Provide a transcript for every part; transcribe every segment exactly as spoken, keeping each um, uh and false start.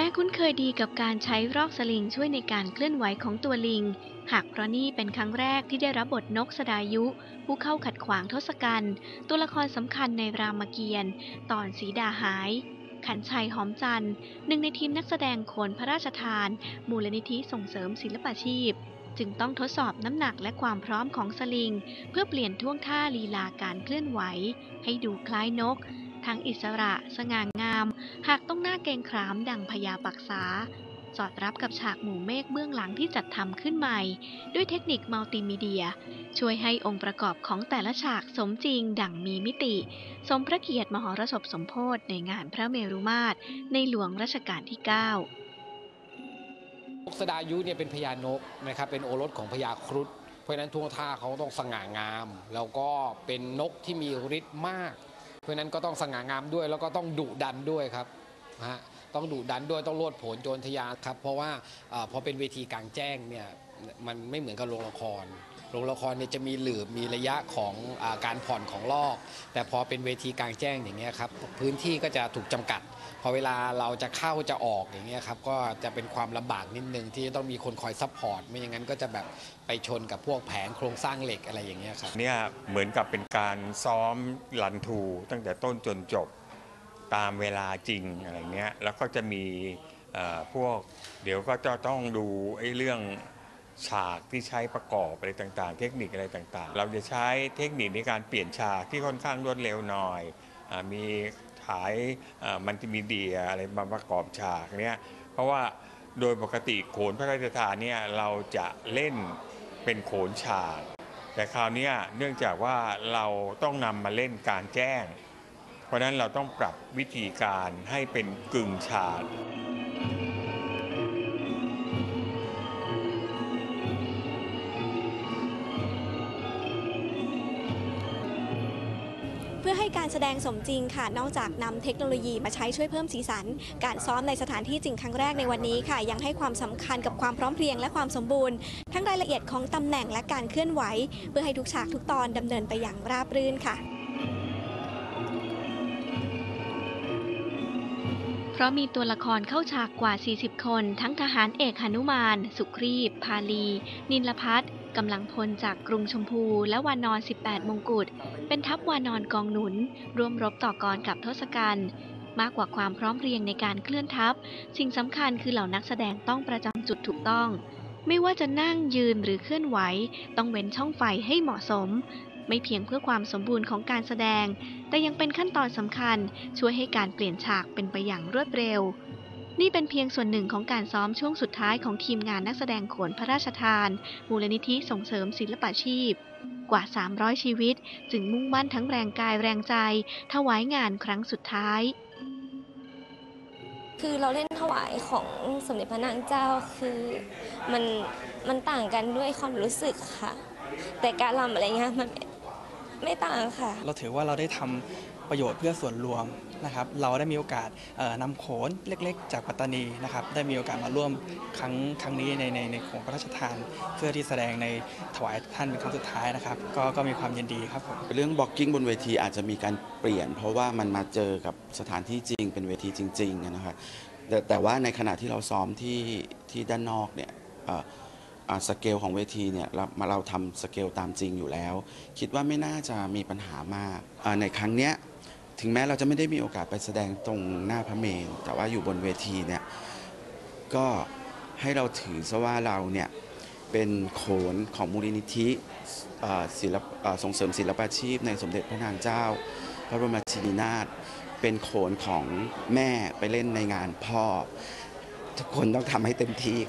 คุ้นเคยดีกับการใช้รอกสลิงช่วยในการเคลื่อนไหวของตัวลิงหากเพราะนี่เป็นครั้งแรกที่ได้รับบทนกสดายุผู้เข้าขัดขวางทศกัณฐ์ตัวละครสำคัญในรามเกียรติ์ตอนสีดาหายขันชัยหอมจันทร์หนึ่งในทีมนักแสดงโขนพระราชทานมูลนิธิส่งเสริมศิลปาชีพจึงต้องทดสอบน้ำหนักและความพร้อมของสลิงเพื่อเปลี่ยนท่วงท่าลีลาการเคลื่อนไหวให้ดูคล้ายนกทั้งอิสระสง่างามหากต้องหน้าเกรงขามดังพญาปักษาสอดรับกับฉากหมู่เมฆเบื้องหลังที่จัดทำขึ้นใหม่ด้วยเทคนิคมัลติมีเดียช่วยให้องค์ประกอบของแต่ละฉากสมจริงดั่งมีมิติสมพระเกียรติมหรสพสมโภชในงานพระเมรุมาตรในหลวงรัชกาลที่เก้านกสดายุเนี่ยเป็นพญานกนะครับเป็นโอรสของพญาครุฑเพราะฉะนั้นท่วงท่าเขาต้องสง่างามแล้วก็เป็นนกที่มีฤทธิ์มากเพราะฉะนั้นก็ต้องสง่างามด้วยแล้วก็ต้องดุดันด้วยครับฮะต้องดุดันด้วยต้องโลดโผนโจรทะยานครับเพราะว่าพอเป็นเวทีกลางแจ้งเนี่ยมันไม่เหมือนกับโรงละครโรงละครเนี่ยจะมีหลืบมีระยะของอาการผ่อนของลอกแต่พอเป็นเวทีกลางแจ้งอย่างเงี้ยครับพื้นที่ก็จะถูกจำกัดพอเวลาเราจะเข้าจะออกอย่างเงี้ยครับก็จะเป็นความลำบากนิดนึงที่ต้องมีคนคอยซัพพอร์ตไม่อย่างนั้นก็จะแบบไปชนกับพวกแผงโครงสร้างเหล็กอะไรอย่างเงี้ยครับเนี่ยเหมือนกับเป็นการซ้อมรันทูตั้งแต่ต้นจนจบตามเวลาจริงอะไรเงี้ยแล้วก็จะมีพวกเดี๋ยวก็จะต้องดูไอ้เรื่องฉากที่ใช้ประกอบอะไรต่างๆเทคนิคอะไรต่างๆเราจะใช้เทคนิคในการเปลี่ยนฉากที่ค่อนข้างรวดเร็วหน่อยมีถ่ายมัลติมีเดียอะไรมาประกอบฉากเนี้ยเพราะว่าโดยปกติโขนพระราชทานเนี่ยเราจะเล่นเป็นโขนฉากแต่คราวนี้เนื่องจากว่าเราต้องนำมาเล่นกลางแจ้งเพราะนั้นเราต้องปรับวิธีการให้เป็นกึ่งฉากเพื่อให้การแสดงสมจริงค่ะนอกจากนำเทคโนโลยีมาใช้ช่วยเพิ่มสีสันการซ้อมในสถานที่จริงครั้งแรกในวันนี้ค่ะยังให้ความสำคัญกับความพร้อมเพรียงและความสมบูรณ์ทั้งรายละเอียดของตำแหน่งและการเคลื่อนไหวเพื่อให้ทุกฉากทุกตอนดำเนินไปอย่างราบรื่นค่ะเพราะมีตัวละครเข้าฉากกว่าสี่สิบคนทั้งทหารเอกหนุมานสุครีพพาลีนิลพัทกำลังพลจากกรุงชมพูและวานอนสิบแปดมงกุฎเป็นทัพวานอนกองหนุนร่วมรบต่อกรกับทศกัณฐ์มากกว่าความพร้อมเพรียงในการเคลื่อนทัพสิ่งสำคัญคือเหล่านักแสดงต้องประจำจุดถูกต้องไม่ว่าจะนั่งยืนหรือเคลื่อนไหวต้องเว้นช่องไฟให้เหมาะสมไม่เพียงเพื่อความสมบูรณ์ของการแสดงแต่ยังเป็นขั้นตอนสำคัญช่วยให้การเปลี่ยนฉากเป็นไปอย่างรวดเร็วนี่เป็นเพียงส่วนหนึ่งของการซ้อมช่วงสุดท้ายของทีมงานนักแสดงโขนพระราชทานมูลนิธิส่งเสริมศิลปาชีพกว่าสามร้อยชีวิตจึงมุ่งมั่นทั้งแรงกายแรงใจถวายงานครั้งสุดท้ายคือเราเล่นถวายของสมเด็จพระนางเจ้าคือมันมันต่างกันด้วยความรู้สึกค่ะแต่การรำอะไรเงี้ยมันไม่ต่างค่ะเราถือว่าเราได้ทำประโยชน์เพื่อส่วนรวมนะครับเราได้มีโอกาสนำโขนเล็กๆจากปัตตานีนะครับได้มีโอกาสมาร่วมครั้งครั้งนี้ในในในโขนพระราชทานเพื่อที่แสดงในถวายท่านเป็นครั้งสุดท้ายนะครับก็ก็มีความยินดีครับผมเรื่องบล็อกกิ้งบนเวทีอาจจะมีการเปลี่ยนเพราะว่ามันมาเจอกับสถานที่จริงเป็นเวทีจริงๆนะครับแต่แต่ว่าในขณะที่เราซ้อมที่ที่ด้านนอกเนี่ยสเกลของเวทีเนี่ยเราเราทำสเกลตามจริงอยู่แล้วคิดว่าไม่น่าจะมีปัญหามากในครั้งเนี้ยถึงแม้เราจะไม่ได้มีโอกาสไปแสดงตรงหน้าพระเมรุแต่ว่าอยู่บนเวทีเนี่ยก็ให้เราถือซะว่าเราเนี่ยเป็นโขนของมูลนิธิศิลปส่งเสริมศิลปาชีพในสมเด็จพระนางเจ้าพระบรมราชินีนาถเป็นโขนของแม่ไปเล่นในงานพ่อทุกคนต้องทำให้เต็มที่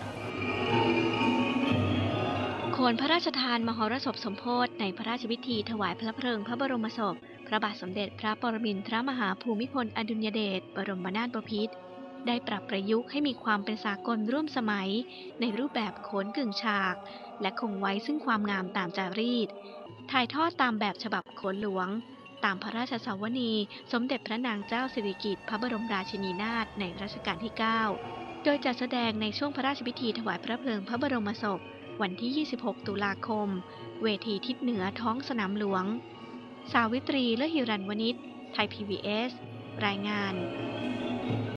โขนพระราชทานมหรสพสมโภชในพระราชพิธีถวายพระเพลิงพระบรมศพพระบาทสมเด็จพระปรมินทรมหาภูมิพลอดุลยเดชบรมนาถบพิตรได้ปรับประยุกต์ให้มีความเป็นสากลร่วมสมัยในรูปแบบโขนกึ่งฉากและคงไว้ซึ่งความงามตามจารีตถ่ายทอดตามแบบฉบับโขนหลวงตามพระราชสาวนีสมเด็จพระนางเจ้าสิริกิติ์พระบรมราชินีนาถในรัชกาลที่เก้าโดยจัดแสดงในช่วงพระราชพิธีถวายพระเพลิงพระบรมศพวันที่ยี่สิบหกตุลาคมเวทีทิศเหนือท้องสนามหลวงสาวิตรี เลหิรัญวณิช ไทย พี บี เอส รายงาน